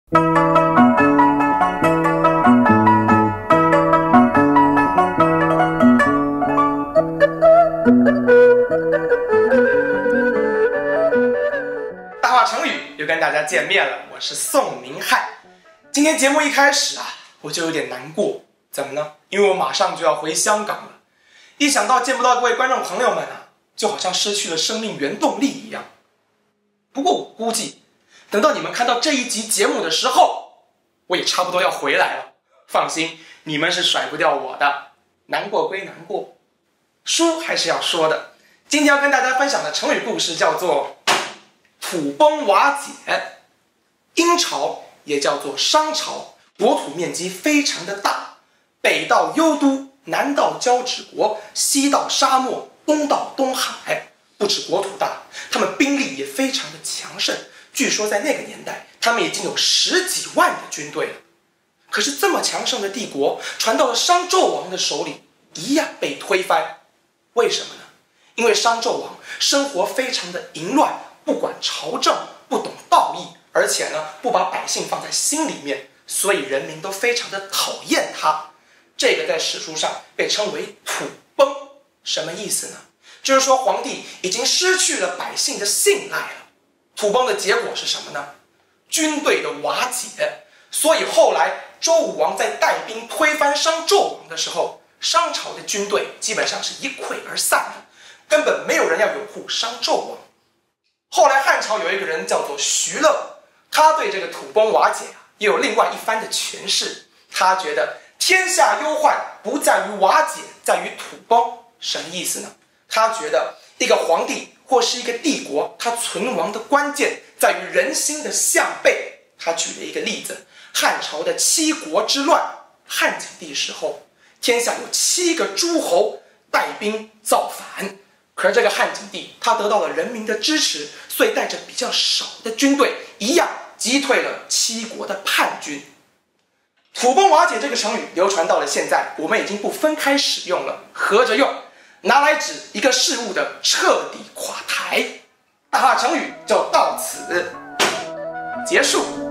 大话成语又跟大家见面了，我是宋明翰。今天节目一开始我就有点难过，怎么呢？因为我马上就要回香港了，一想到见不到各位观众朋友们就好像失去了生命原动力一样。不过我估计，等到你们看到这一集节目的时候，我也差不多要回来了。放心，你们是甩不掉我的。难过归难过，书还是要说的。今天要跟大家分享的成语故事叫做土崩瓦解。殷朝也叫做商朝，国土面积非常的大，北到幽都，南到交趾国，西到沙漠，东到东海。不止国土大，他们兵力也非常的强盛。据说在那个年代，他们已经有10几万的军队了。可是这么强盛的帝国，传到了商纣王的手里，一样被推翻。为什么呢？因为商纣王生活非常的淫乱，不管朝政，不懂道义，而且呢，不把百姓放在心里面，所以人民都非常的讨厌他。这个在史书上被称为土崩。什么意思呢？就是说皇帝已经失去了百姓的信赖了。土崩的结果是什么呢？军队的瓦解。所以后来周武王在带兵推翻商纣王的时候，商朝的军队基本上是一溃而散的，根本没有人要拥护商纣王。后来汉朝有一个人叫做徐乐，他对这个土崩瓦解也有另外一番的诠释。他觉得天下忧患不在于瓦解，在于土崩。什么意思呢？他觉得一个皇帝或是一个帝国，它存亡的关键在于人心的向背。他举了一个例子，汉朝的七国之乱，汉景帝时候，天下有7个诸侯带兵造反，可是这个汉景帝他得到了人民的支持，所以带着比较少的军队，一样击退了7国的叛军。土崩瓦解这个成语流传到了现在，我们已经不分开使用了，合着用，拿来指一个事物的彻底垮台。大话成语就到此结束。